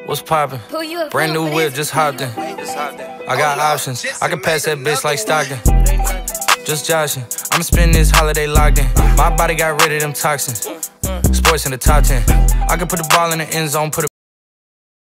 What's poppin'? Brand new whip, just hopped in. I got options, I can pass that bitch like Stockton. Just joshing, I'ma spend this holiday locked in. My body got rid of them toxins. Sports in the top 10. I can put the ball in the end zone, put